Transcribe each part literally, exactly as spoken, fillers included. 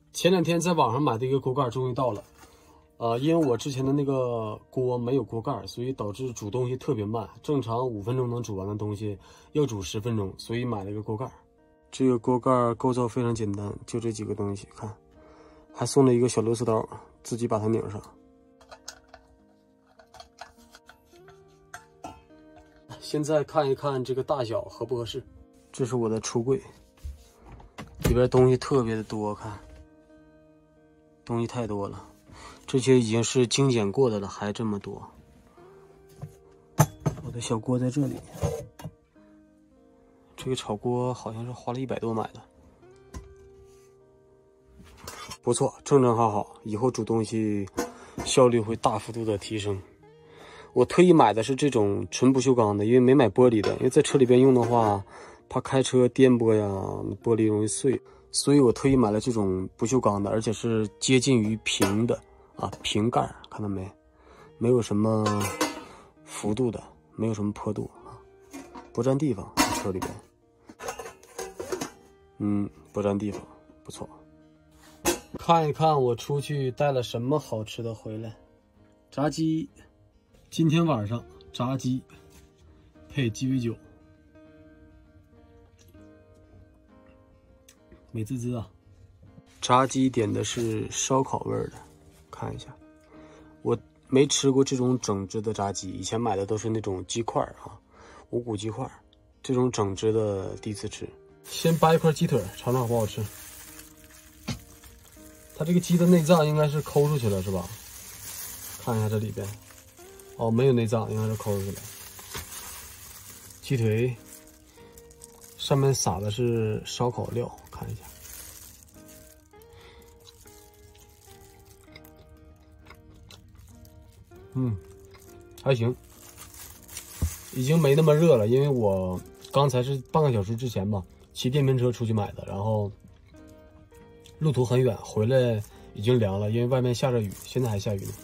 前两天在网上买的一个锅盖终于到了，呃，因为我之前的那个锅没有锅盖，所以导致煮东西特别慢。正常五分钟能煮完的东西，要煮十分钟，所以买了个锅盖。这个锅盖构造非常简单，就这几个东西，看，还送了一个小螺丝刀，自己把它拧上。现在看一看这个大小合不合适。这是我的橱柜，里边东西特别的多，看，东西太多了。这些已经是精简过的了，还这么多。我的小锅在这里，这个炒锅好像是花了一百多买的，不错，正正好好，以后煮东西效率会大幅度的提升。我特意买的是这种纯不锈钢的，因为没买玻璃的，因为在车里边用的话，怕开车颠簸呀，玻璃容易碎，所以我特意买了这种不锈钢的，而且是接近于平的啊，平盖，看到没？没有什么幅度的，没有什么坡度啊，不占地方，车里边，嗯，不占地方，不错。看一看我出去带了什么好吃的回来，炸鸡。今天晚上炸鸡配鸡尾酒，美滋滋啊！炸鸡点的是烧烤味的，看一下，我没吃过这种整只的炸鸡，以前买的都是那种鸡块啊，无骨鸡块，这种整只的第一次吃。先掰一块鸡腿，尝尝好不好吃。它这个鸡的内脏应该是抠出去了，是吧？看一下这里边。哦，没有内脏，应该是抠出来。鸡腿上面撒的是烧烤料，看一下。嗯，还行，已经没那么热了，因为我刚才是半个小时之前吧，骑电瓶车出去买的，然后路途很远，回来已经凉了，因为外面下着雨，现在还下雨呢。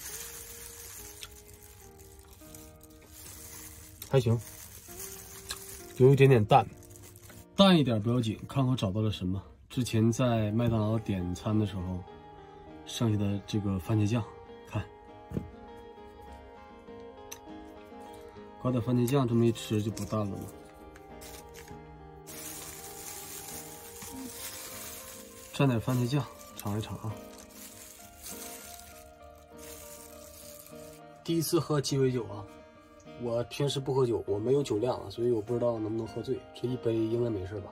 还行，有一点点淡，淡一点不要紧。看我找到了什么？之前在麦当劳点餐的时候剩下的这个番茄酱，看，搞点番茄酱，这么一吃就不淡了吗？蘸点番茄酱，尝一尝啊。第一次喝鸡尾酒啊。我平时不喝酒，我没有酒量，所以我不知道能不能喝醉。这一杯应该没事吧？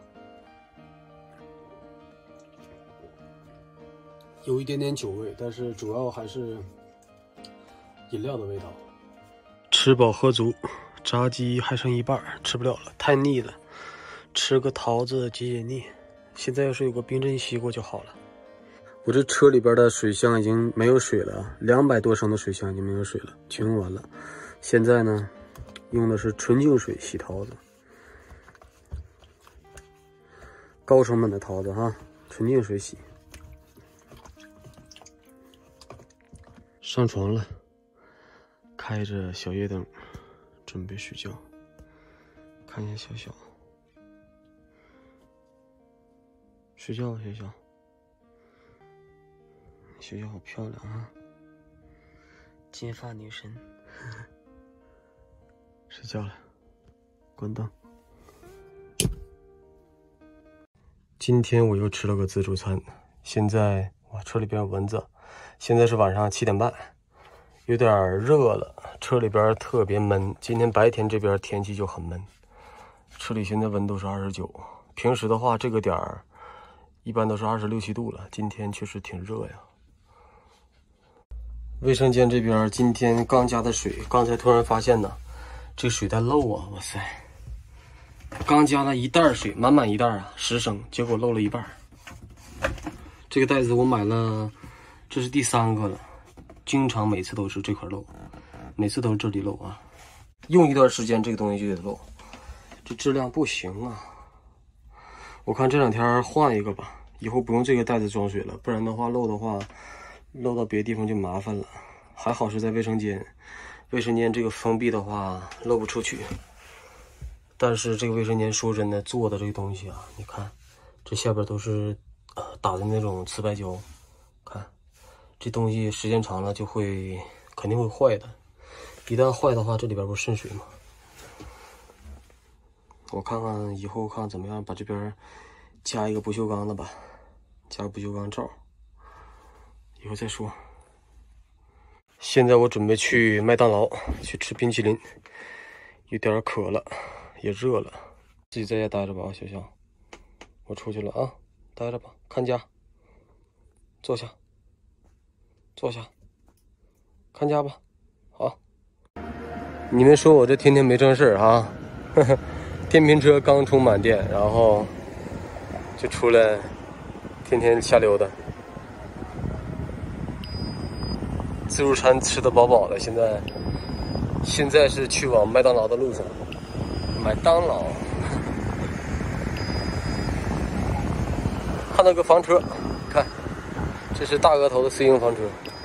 有一点点酒味，但是主要还是饮料的味道。吃饱喝足，炸鸡还剩一半，吃不了了，太腻了。吃个桃子解解腻。现在要是有个冰镇西瓜就好了。我这车里边的水箱已经没有水了，两百多升的水箱已经没有水了，全用完了。现在呢，用的是纯净水洗桃子，高成本的桃子哈，纯净水洗。上床了，开着小夜灯，准备睡觉。看一下小小，睡觉吧，小小，小小好漂亮啊，金发女神。睡觉了，关灯。今天我又吃了个自助餐，现在哇，车里边有蚊子。现在是晚上七点半，有点热了，车里边特别闷。今天白天这边天气就很闷，车里现在温度是二十九，平时的话这个点儿一般都是二十六七度了，今天确实挺热呀。卫生间这边今天刚加的水，刚才突然发现呢。这水袋漏啊！哇塞，刚加了一袋水，满满一袋啊，十升，结果漏了一半。这个袋子我买了，这是第三个了，经常每次都是这块漏，每次都是这里漏啊。用一段时间这个东西就得漏，这质量不行啊。我看这两天换一个吧，以后不用这个袋子装水了，不然的话漏的话，漏到别的地方就麻烦了。还好是在卫生间。卫生间这个封闭的话漏不出去，但是这个卫生间说真的做的这个东西啊，你看这下边都是呃打的那种瓷白胶。看，这东西时间长了就会肯定会坏的。一旦坏的话，这里边不是渗水吗？我看看以后看怎么样，把这边加一个不锈钢的吧，加个不锈钢罩，以后再说。现在我准备去麦当劳去吃冰淇淋，有点渴了，也热了。自己在家待着吧啊，小象，我出去了啊，待着吧，看家。坐下，坐下，看家吧。好，你们说我这天天没正事儿啊？呵呵，电瓶车刚充满电，然后就出来，天天瞎溜达。自助餐吃得饱饱的，现在现在是去往麦当劳的路上。麦当劳，看到个房车，看，这是大额头的私营房车。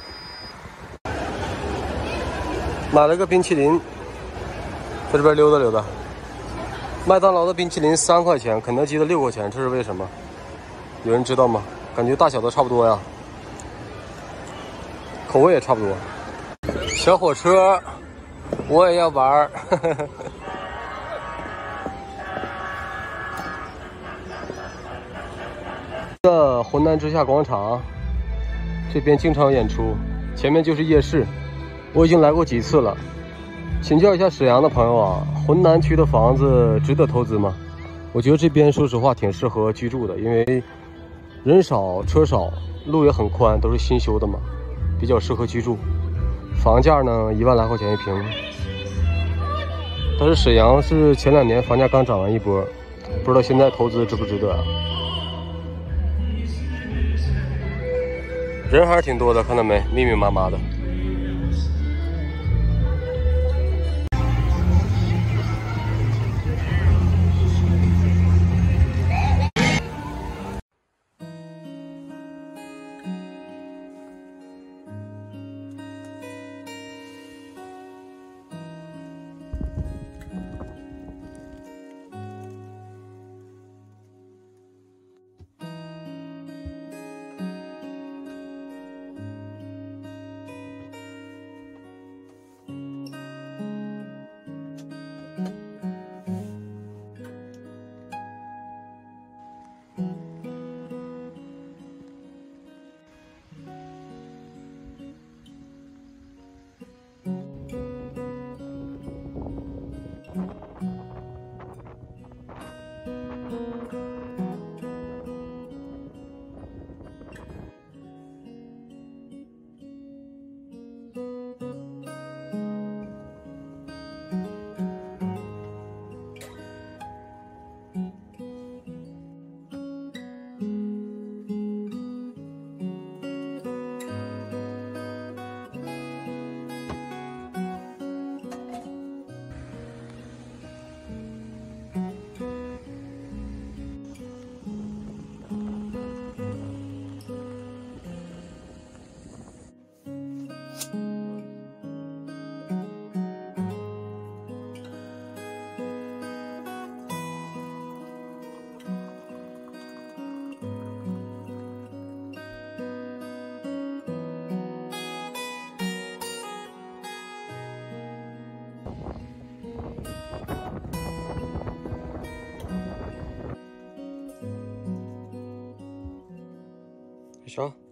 买了个冰淇淋，在这边溜达溜达。麦当劳的冰淇淋三块钱，肯德基的六块钱，这是为什么？有人知道吗？感觉大小都差不多呀，口味也差不多。小火车，我也要玩儿。这浑南之下广场，这边经常有演出，前面就是夜市。我已经来过几次了。请教一下沈阳的朋友啊，浑南区的房子值得投资吗？我觉得这边说实话挺适合居住的，因为人少车少，路也很宽，都是新修的嘛，比较适合居住。房价呢一万来块钱一平，但是沈阳是前两年房价刚涨完一波，不知道现在投资值不值得啊？人还是挺多的，看到没？密密麻麻的。小